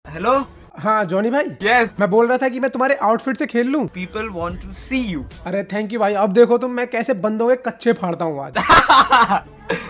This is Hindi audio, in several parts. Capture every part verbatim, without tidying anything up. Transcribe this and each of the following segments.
हेलो। हाँ जॉनी भाई। yes. मैं बोल रहा था कि मैं तुम्हारे आउटफिट से खेल लूं। People want to see you. अरे थैंक यू भाई। अब देखो तुम मैं कैसे बंदों के कच्चे फाड़ता हूँ आज।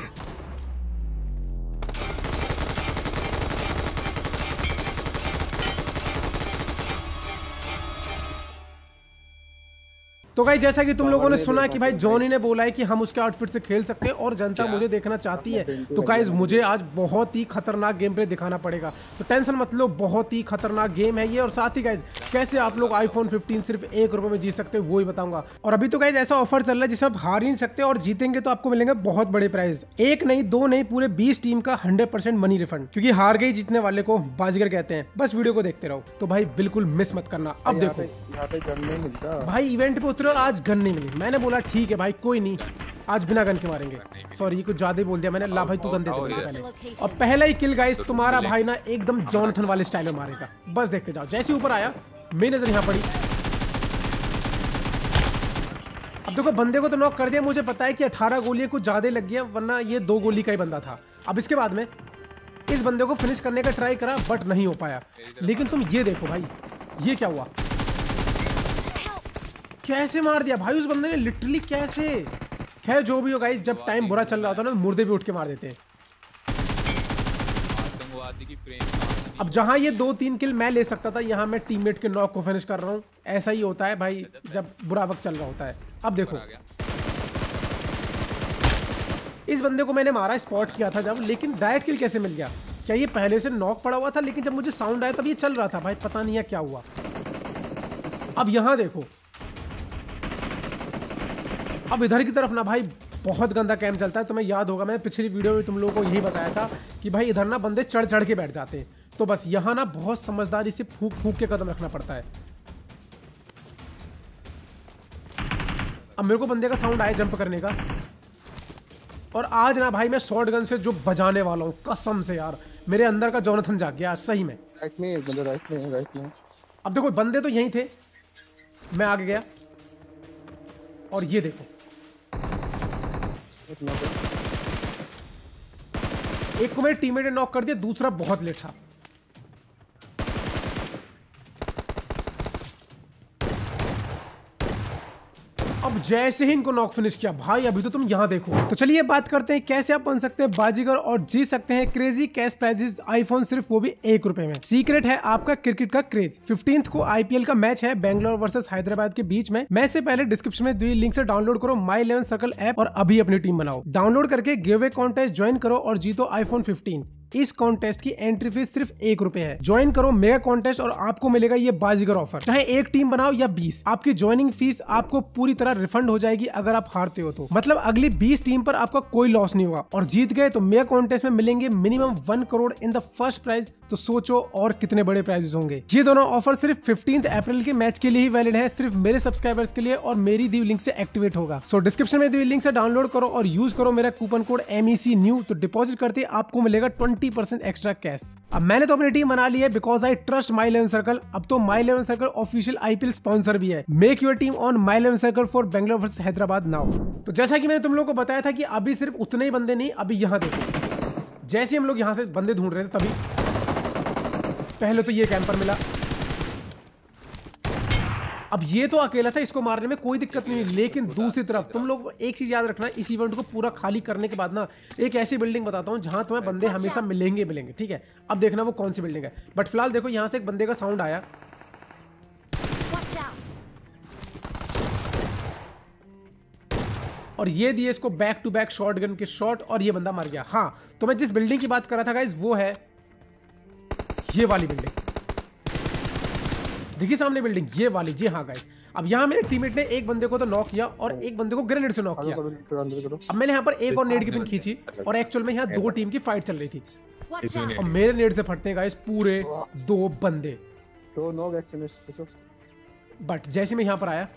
तो भाई जैसा कि तुम लोगों ने सुना कि भाई जॉनी ने बोला है कि हम उसके आउटफिट से खेल सकते हैं और जनता मुझे देखना चाहती है, तो गाइस मुझे आज बहुत ही खतरनाक गेम प्ले दिखाना पड़ेगा। तो टेंशन मत लो, बहुत ही खतरनाक गेम है ये। और साथ ही गाइस कैसे आप लोग आईफोन फिफ्टीन सिर्फ एक रुपए में जीत सकते हो वो ही बताऊंगा। और अभी तो गाइस ऐसा ऑफर चल रहा है जिसमें आप हार ही नहीं सकते और जीतेंगे तो आपको मिलेंगे बहुत बड़े प्राइज। एक नहीं दो नहीं पूरे बीस टीम का हंड्रेड परसेंट मनी रिफंड, क्योंकि हार गई जीतने वाले को बाजीगर कहते हैं। बस वीडियो को देखते रहो। तो भाई बिल्कुल मिस मत करना। अब देखो यहाँ पे गन नहीं मिलता भाई, इवेंट पे उतरे और आज गन नहीं मिली। मैंने बोला ठीक है भाई कोई नहीं, आज बिना गन के मारेंगे। सॉरी कुछ ज्यादा ही बोल दिया मैंने। ला भाई तू गन दे दे पहले। और पहला ही किल गाइस तुम्हारा भाई ना एकदम जॉनथन वाले स्टाइल में मारेगा। बस देखते जाओ। जैसे ऊपर आया मेरी नजर यहाँ पड़ी। अब देखो बंदे को तो नॉक कर दिया। मुझे पता है कि अठारह गोलियां कुछ ज्यादा लग गया, वरना ये दो गोली का ही बंदा था। अब इसके बाद में इस बंदे को फिनिश करने का ट्राई करा बट नहीं हो पाया। लेकिन तुम ये देखो भाई, ये क्या हुआ, कैसे मार दिया भाई उस बंदे ने, लिटरली कैसे। खैर जो भी हो गाइस, जब टाइम बुरा चल रहा होता है ना मुर्दे भी उठ के मार देते हैं। अब जहां ये दो तीन किल मैं ले सकता था, यहां मैं टीममेट के नॉक को फिनिश कर रहा हूं। ऐसा ही होता है भाई जब बुरा वक्त चल रहा होता है। अब देखो इस बंदे को मैंने मारा, स्पॉट किया था जब, लेकिन डायरेक्ट किल कैसे मिल गया? क्या ये पहले से नॉक पड़ा हुआ था? लेकिन जब मुझे साउंड आया तब ये चल रहा था भाई, पता नहीं है क्या हुआ। अब यहां देखो, अब इधर की तरफ ना भाई बहुत गंदा कैम चलता है। तुम्हें याद होगा मैंने पिछली वीडियो में तुम लोगों को यही बताया था कि भाई इधर ना बंदे चढ़ चढ़ के बैठ जाते हैं। तो बस यहाँ ना बहुत समझदारी से फूक फूक के कदम रखना पड़ता है। अब मेरे को बंदे का साउंड आया जंप करने का, और आज ना भाई मैं शॉर्ट गन से जो बजाने वाला हूँ कसम से यार, मेरे अंदर का जॉनथन जाग गया सही में। राइट में बंदा, राइट में राइट में। अब देखो बंदे तो यहीं थे, मैं आगे गया और ये देखो एक को मेरे टीममेट ने नॉक कर दिया, दूसरा बहुत लेट था। अब जैसे ही इनको नॉक फिनिश किया भाई, अभी तो तुम यहां देखो। तो चलिए बात करते हैं कैसे आप बन सकते हैं बाजीगर और जीत सकते हैं क्रेजी कैश प्राइजेस आईफोन, सिर्फ वो भी एक रुपए में। सीक्रेट है आपका क्रिकेट का क्रेज। फिफ्टींथ को आईपीएल का मैच है बेंगलोर वर्सेस हैदराबाद के बीच में। मैच से पहले डिस्क्रिप्शन में दी लिंक से डाउनलोड करो माई इलेवन सर्कल ऐप और अभी अपनी टीम बनाओ। डाउनलोड करके गिवअवे कॉन्टेस्ट ज्वाइन करो और जीतो आईफोन फिफ्टीन। इस कॉन्टेस्ट की एंट्री फीस सिर्फ एक रुपए है। ज्वाइन करो मेगा कॉन्टेस्ट और आपको मिलेगा ये बाजीगर ऑफर। चाहे एक टीम बनाओ या बीस, आपकी ज्वाइनिंग फीस आपको पूरी तरह रिफंड हो जाएगी अगर आप हारते हो तो। मतलब अगली बीस टीम पर आपका कोई लॉस नहीं होगा। और जीत गए तो मेगा कॉन्टेस्ट में मिलेंगे minimum one crore in the first prize. तो सोचो और कितने बड़े प्राइजेस होंगे। ये दोनों ऑफर सिर्फ फिफ्टींथ अप्रैल के मैच के लिए ही वैलिड है, सिर्फ मेरे सब्सक्राइबर्स के लिए, और मेरी दी लिंक से एक्टिवेट होगा। सो डिस्क्रिप्शन में दी लिंक से डाउनलोड करो और यूज करो मेरा coupon code M E C new. तो डिपॉजिट करते आपको मिलेगा ट्वेंटी परसेंट एक्स्ट्रा कैश। अब मैंने तो अपनी टीम बना ली है because I trust my eleven circle. अब तो my eleven circle official IPL sponsor भी है। Make your team on my eleven circle for Bangalore versus Hyderabad now. तो जैसा कि मैंने तुम लोगों को बताया था कि अभी सिर्फ उतने ही बंदे नहीं, अभी यहाँ देखो जैसे हम लोग यहाँ से बंदे ढूंढ रहे थे तभी पहले तो ये कैंपर मिला। अब ये तो अकेला था, इसको मारने में कोई दिक्कत नहीं, लेकिन दूसरी तरफ तुम लोग एक चीज याद रखना, इस इवेंट को पूरा खाली करने के बाद ना एक ऐसी बिल्डिंग बताता हूँ जहां तुम्हें बंदे हमेशा मिलेंगे मिलेंगे ठीक है। अब देखना वो कौन सी बिल्डिंग है। बट फिलहाल देखो यहाँ से एक बंदे का साउंड आया, और ये दिए इसको back to back short gun के शॉट और ये बंदा मर गया। हाँ तो मैं जिस बिल्डिंग की बात कर रहा था गाइस वो है ये वाली बिल्डिंग, देखिए सामने बिल्डिंग ये वाली। जी हाँ गाइस, अब यहाँ मेरे टीममेट ने एक बंदे को तो नॉक किया और एक बंदे को ग्रेनेड से नॉक किया। अब मैंने यहाँ पर एक और नेड की पिन खींची और एक्चुअल में यहाँ दो टीम की फाइट चल रही थी और मेरे नेड से फटते गाइस पूरे दो बंदे। बट जैसे मैं यहाँ पर आया,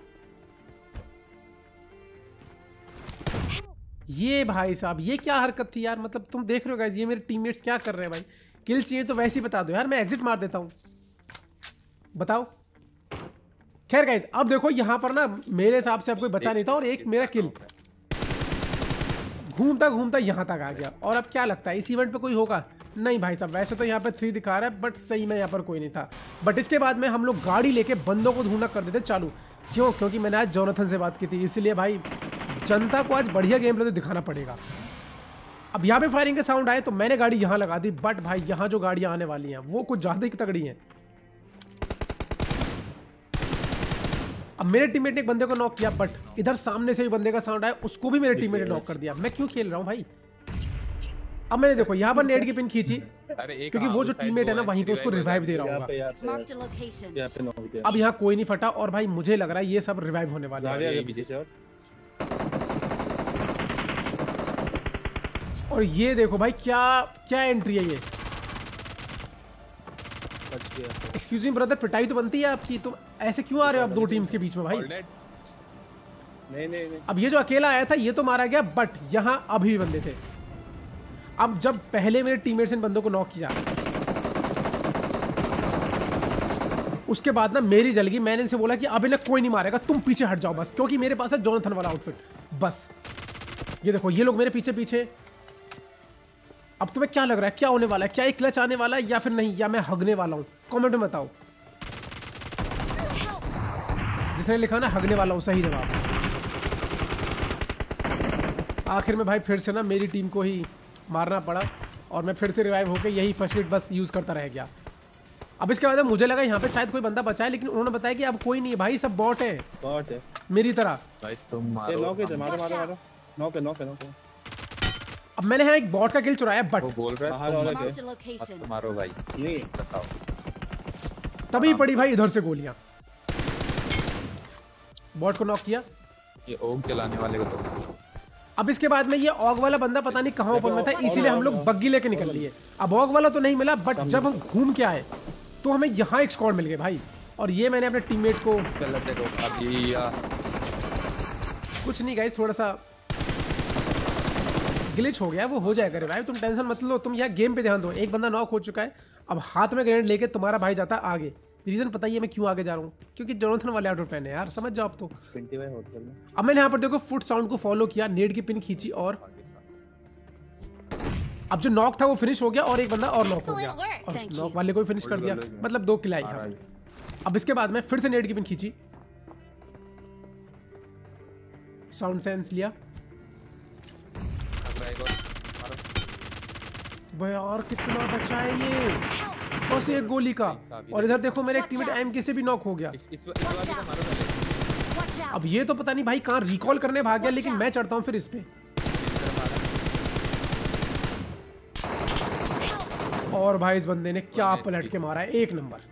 ये भाई साहब ये क्या हरकत थी यार। मतलब तुम देख रहे हो गाइस ये मेरे टीममेट्स क्या कर रहे हैं भाई। किल चाहिए तो वैसे ही बता दो यार, मैं एग्जिट मार देता हूं, बताओ। खैर गाइस अब देखो यहां पर ना मेरे हिसाब से अब कोई बचा नहीं था और एक मेरा किल घूमता घूमता यहां तक आ गया। और अब क्या लगता है इस इवेंट पे कोई होगा? नहीं भाई साहब, वैसे तो यहाँ पे थ्री दिखा रहा है बट सही में यहाँ पर कोई नहीं था। बट इसके बाद में हम लोग गाड़ी लेके बंदों को ढूंढना कर देते चालू। क्यों? क्योंकि मैंने आज जोनाथन से बात की थी, इसलिए भाई जनता को आज बढ़िया गेम प्ले तो दिखाना पड़ेगा। अब यहाँ पे फायरिंग के साउंड आए तो मैंने गाड़ी यहाँ लगा दी, बट भाई यहाँ जो गाड़ियाँ आने वाली हैं वो कुछ ज़्यादा ही तगड़ी हैं। अब मेरे टीममेट ने एक बंदे को नॉक किया, बट इधर सामने से भी बंदे का साउंड आया, उसको भी मेरे टीममेट ने नॉक कर दिया। मैं क्यों खेल रहा हूँ भाई? अब मैंने देखो यहाँ पर नेट की पिन खींची, क्योंकि वो जो टीममेट है ना वहीं पे उसको रिवाइव दे रहा होगा। अब यहाँ कोई नहीं फटा और भाई मुझे लग रहा है ये सब रिवाइव होने वाला है। और ये देखो भाई क्या क्या एंट्री है ये। एक्सक्यूज मी ब्रदर, पिटाई तो बनती है आपकी, तुम ऐसे क्यों आ रहे हो आप दो टीम्स के बीच में भाई? नहीं नहीं नहीं। अब ये जो अकेला आया था ये तो मारा गया, बट यहाँ अभी भी बंदे थे। अब जब पहले मेरे टीममेट्स इन बंदों को नॉक किया, उसके बाद ना मेरी जल गई। मैंने इनसे बोला कि अब इन्हें कोई नहीं मारेगा, तुम पीछे हट जाओ बस, क्योंकि मेरे पास है जोनाथन वाला आउटफिट। बस ये देखो ये लोग मेरे पीछे पीछे। अब तुम्हें क्या लग रहा है क्या होने वाला है? क्या एक क्लच आने वाला है या फिर नहीं, या मैं हगने वाला हूँ? कमेंट में बताओ। जिसने लिखा ना हगने वाला हूँ, सही जवाब। आखिर में भाई फिर से ना मेरी टीम को ही मारना पड़ा और मैं फिर से रिवाइव होकर यही फर्स्ट एड बस यूज करता रह गया। अब इसके बाद मुझे लगा यहाँ पे शायद कोई बंदा बचा है, लेकिन उन्होंने बताया कि अब कोई नहीं है भाई, सब बॉट है। बॉट है मेरी तरह। भाई तुम मारो नॉक है, मारो मारो मारो। नॉक है, नॉक है, नॉक है। अब मैंने यहाँ एक बॉट का किल चुराया, बट वो बोल रहा है बाहर तुम वाले के मत मारो भाई। नहीं बताओ। तभी पड़ी भाई इधर से गोलियां। बॉट को नॉक किया। ये ओग जलाने वाले को तो। अब इसके बाद में ये ऑग वाला बंदा पता नहीं कहाँ ऊपर में था, इसीलिए हम लोग बग्गी लेके निकल लिए। अब ऑग वाला तो नहीं मिला, बट जब हम घूम के आए तो हमें यहाँ एक स्क्वाड मिल गए भाई। और ये मैंने अपने टीममेट को गलत है रोका दिया। कुछ नहीं गाइस, थोड़ा सा ग्लिच हो गया, वो हो जाएगा रिवाइव, तुम टेंशन मत लो। तुम यहाँ गेम पे ध्यान दो। एक बंदा नॉक हो चुका है, अब हाथ में ग्रेनेड लेके तुम्हारा भाई जाता है आगे। रीजन पता ही है मैं क्यों आगे जा रहा हूँ, क्योंकि जोनाथन वाले आउटफिट पहने यार, समझ जाओ आप तो। अब मैंने यहाँ पर देखो फुट साउंड को फॉलो किया, नेट की पिन खींची और अब जो नॉक था वो फिनिश हो गया और एक बंदा और नॉक हो गया और नॉक वाले को भी फिनिश कर दिया, मतलब दो किल आई यहाँ पे। अब इसके बाद में फिर से नेट की पिन खींची, साउंड सेंस लिया। भाई और कितना बचा है ये, बस एक गोली का। और इधर देखो मेरे एक टीममेट एमके से भी नॉक हो गया। अब ये तो पता नहीं भाई कहाँ रिकॉल करने भाग गया, लेकिन मैं चढ़ता हूँ फिर इस पे। और भाई इस बंदे ने क्या पलट के मारा है, एक नंबर।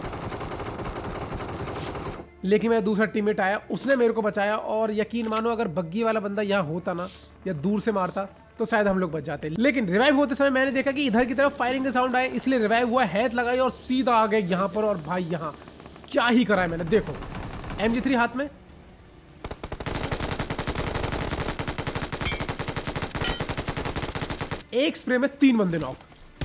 लेकिन मेरा दूसरा टीममेट आया, उसने मेरे को बचाया। और यकीन मानो अगर बग्गी वाला बंदा यहाँ होता ना या दूर से मारता तो शायद हम लोग बच जाते। लेकिन रिवाइव होते समय मैंने देखा कि इधर की तरफ फायरिंग का साउंड आया, इसलिए रिवाइव हुआ, हैथ लगाई और सीधा आ गए यहाँ पर। और भाई यहाँ क्या ही करा है मैंने, देखो एम जी थ्री हाथ में। एक स्प्रे में तीन बंदे नॉक।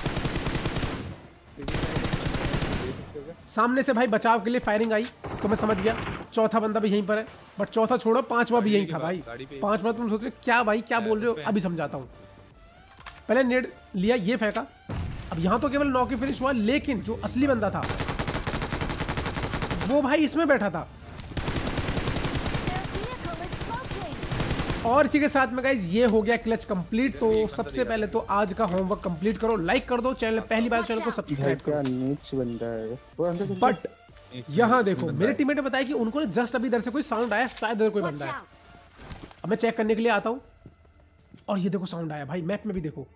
सामने से भाई बचाव के लिए फायरिंग आई तो मैं समझ गया चौथा बंदा भी यहीं पर है, बट चौथा छोड़ो पांचवा भी यहीं था भाई। पांचवा तुम सोच रहे क्या भाई क्या बोल रहे हो, अभी समझाता हूँ। पहले नेट लिया, ये फेंका। अब यहाँ तो केवल नॉक ही फिनिश हुआ, लेकिन जो असली बंदा था वो भाई इसमें बैठा था। और इसी के साथ में गाइज ये हो गया क्लच कंप्लीट। तो सबसे पहले तो आज का होमवर्क कंप्लीट करो, लाइक कर दो, चैनल पहली बार चैनल को सब्सक्राइब करो। नीच बंदा है वो अंदर। बट यहाँ देखो मेरे टीममेट ने बताया कि उनको जस्ट अभी इधर से कोई साउंड आया, शायद इधर कोई बंदा है। अब मैं चेक करने के लिए आता हूँ और ये देखो साउंड आया भाई, मैप में भी देखो।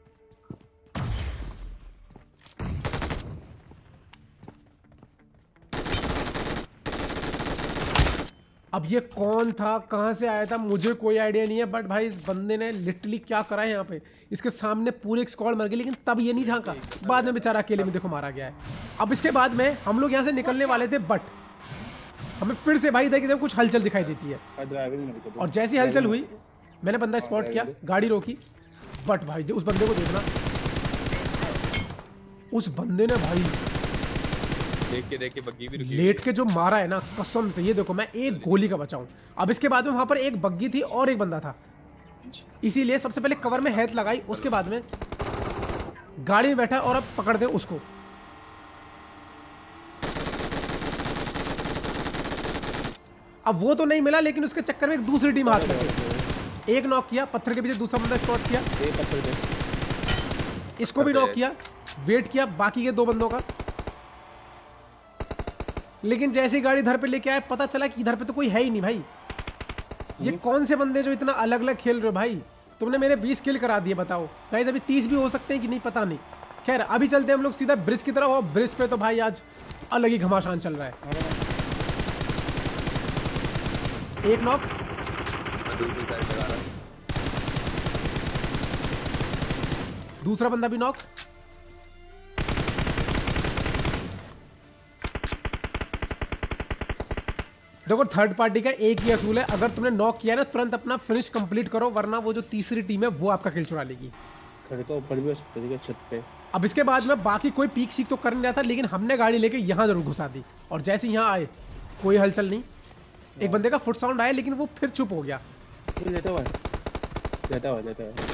अब ये कौन था, कहां से आया था, मुझे कोई आइडिया नहीं है। बट भाई इस बंदे ने लिटरली क्या करा है यहाँ पे, इसके सामने पूरे एक स्क्वाड मर गई, लेकिन तब ये नहीं झांका। बाद में बेचारा अकेले में देखो मारा गया है। अब इसके बाद में हम लोग यहाँ से निकलने वाले थे, बट हमें फिर से भाई इधर की तरफ कुछ हलचल दिखाई देती है। और जैसी हलचल हुई मैंने बंदा स्पॉट किया, गाड़ी रोकी। बट भाई उस बंदे को देखना, उस बंदे ने भाई देख के देख के बग्गी भी रुकी, लेट के जो मारा है ना कसम से। ये देखो मैं एक गोली का बचा हूं। अब इसके बाद में वहां पर एक बग्गी थी और एक बंदा था, इसीलिए सबसे पहले कवर में हैथ लगाई। उसके बाद में गाड़ी में बैठा और अब पकड़ दे उसको। अब वो तो नहीं मिला, लेकिन उसके चक्कर में एक दूसरी टीम हाथ लग गई। एक नॉक किया, पत्थर के पीछे दूसरा बंदा स्पॉट किया, ये पत्थर पे इसको भी नॉक किया, वेट किया बाकी के दो बंदों का। लेकिन जैसे ही गाड़ी इधर पे लेके आए, पता चला कि इधर पे तो कोई है ही नहीं भाई। ये कौन से बंदे जो इतना अलग अलग खेल रहे हो भाई। तुमने मेरे बीस किल करा दिए, बताओ गाइस अभी तीस भी हो सकते हैं कि नहीं पता नहीं। खैर अभी चलते हैं हम लोग सीधा ब्रिज की तरफ, और ब्रिज पे तो भाई आज अलग ही घमासान चल रहा है। एक नॉक, दूसरी साइड लगा रहा है। दूसरा बंदा भी नॉक। देखो थर्ड पार्टी का एक ही असूल है, अगर तुमने नॉक किया ना तुरंत अपना फिनिश कंप्लीट करो, वरना वो जो तीसरी टीम है वो आपका किल चुरा लेगी। खड़े तो ऊपर भी हो सकते थे छत पे। अब इसके बाद में बाकी कोई पीक सीक तो कर नहीं रहा था, लेकिन हमने गाड़ी लेके यहाँ जरूर घुसा दी। और जैसे यहाँ आए कोई हलचल नहीं। एक बंदे का फुट साउंड आया, लेकिन वो फिर चुप हो गया। ये लेटा हुआ है, लेटा हुआ है, लेटा हुआ है।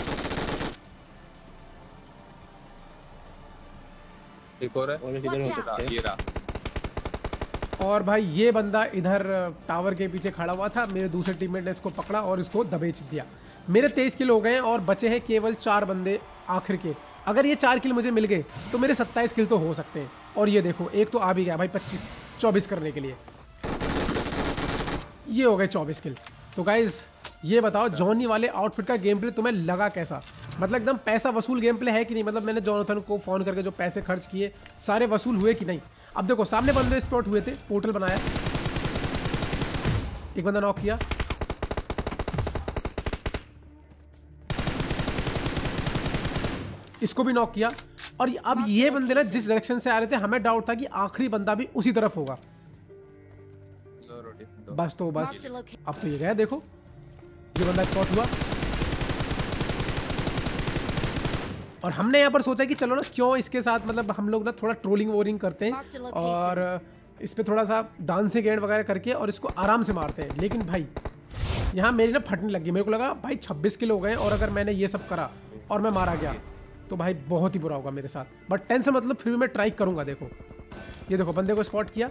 एक और है। और किधर हो सकता है? ये रहा। और भाई ये बंदा इधर टावर के पीछे खड़ा हुआ था, मेरे दूसरे टीममेट ने इसको पकड़ा और इसको दबेच दिया। मेरे तेईस किल हो गए हैं और बचे हैं केवल चार बंदे आखिर के। अगर ये चार किल मुझे मिल गए तो मेरे सत्ताईस किल तो हो सकते हैं। और ये देखो एक तो आ भी गया भाई पच्चीस चौबीस करने के लिए। ये हो गए चौबीस किल। तो गाइज ये बताओ जॉनी वाले आउटफिट का गेम प्ले तुम्हें लगा कैसा? मतलब एकदम पैसा वसूल गेम प्ले है कि नहीं? मतलब मैंने जॉनथन को फोन करके जो पैसे खर्च किए सारे वसूल हुए कि नहीं? अब देखो सामने बंदे स्पॉट हुए थे, पोर्टल बनाया, एक बंदा नॉक किया, इसको भी नॉक किया। और अब ये बंदे ना जिस डायरेक्शन से आ रहे थे, हमें डाउट था कि आखिरी बंदा भी उसी तरफ होगा। दो रोटी, दो। बस तो बस अब तो ये गया। देखो ये बंदा स्पॉट हुआ और हमने यहाँ पर सोचा कि चलो ना क्यों इसके साथ मतलब हम लोग ना थोड़ा ट्रोलिंग वोलिंग करते हैं और इस पे थोड़ा सा डांसिंग एड वगैरह करके और इसको आराम से मारते हैं। लेकिन भाई यहाँ मेरी ना फटने लगी। मेरे को लगा भाई छब्बीस किलो हो गए और अगर मैंने ये सब करा और मैं मारा गया तो भाई बहुत ही बुरा होगा मेरे साथ। बट टेंशन मतलब फिर भी मैं ट्राई करूंगा। देखो ये देखो बंदे को स्पॉट किया,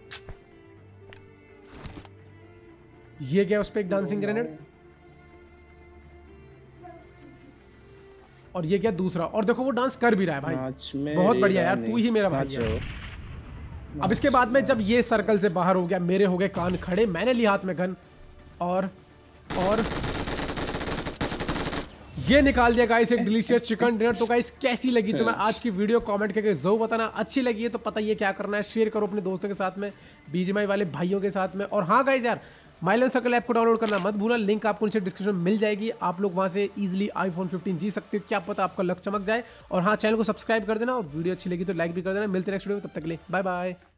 ये गया उस पर एक डांसिंग ग्रेनेड और ये क्या दूसरा। और देखो वो डांस कर भी रहा है भाई, बहुत बढ़िया यार, तू ही मेरा भाई है। अब इसके बाद में जब ये सर्कल से बाहर हो गया, मेरे हो गए कान खड़े, मैंने लिया हाथ में गन और और ये निकाल दिया गाइस एक डिलीशियस चिकन डिनर। तो गाइस कैसी लगी तुम्हें आज की वीडियो? कमेंट करके जरूर बताना। अच्छी लगी है तो पता ही है क्या करना है, शेयर करो अपने दोस्तों के साथ में, बीजीएमआई वाले भाइयों के साथ में। और हाँ गाइस यार माइलन सर्कल ऐप को डाउनलोड करना मत भूलना, लिंक आपको नीचे डिस्क्रिप्शन में मिल जाएगी। आप लोग वहां से इजीली आईफोन फिफ्टीन जी सकते हो, क्या पता आपका लक चमक जाए। और हाँ चैनल को सब्सक्राइब कर देना और वीडियो अच्छी लगी तो लाइक भी कर देना। मिलते हैं नेक्स्ट वीडियो में, तब तक के लिए बाय बाय।